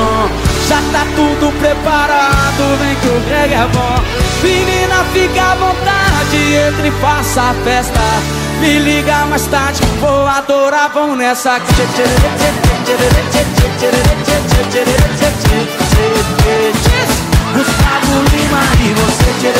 som. Já tá tudo preparado, vem que o reggae é bom. Menina, fica à vontade, entre e faça a festa. Me liga mais tarde, vou adorar, vão nessa. Gustavo Lima e você.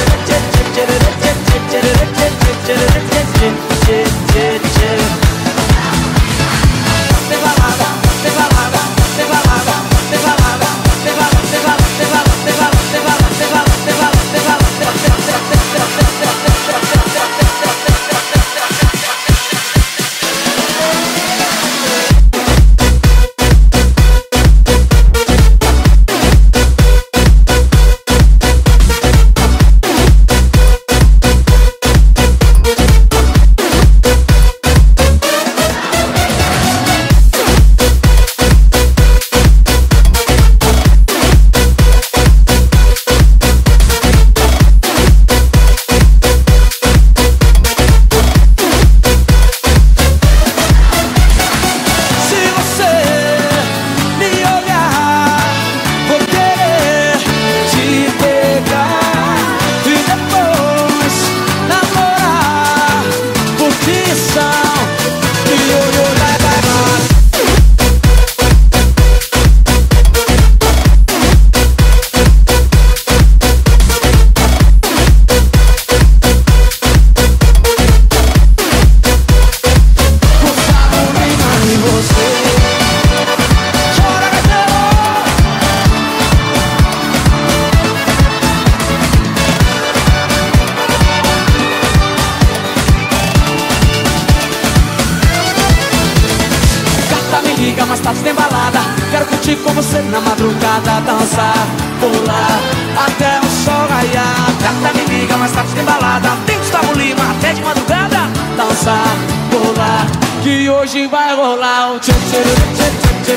Liga, mais tarde tem balada. Quero curtir com você na madrugada. Dançar, pular, até o sol raiar. Gata, me liga, mais tarde tem balada. Tem Gustavo Lima, até de madrugada. Dançar, pular, que hoje vai rolar o tchê tchê tchê tchê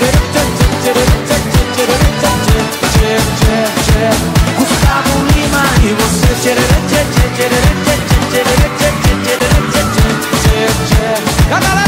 tchê tchê tchê. Gustavo Lima e você. Tchê tchê tchê tchê tchê tchê tchê tchê tchê tchê tchê.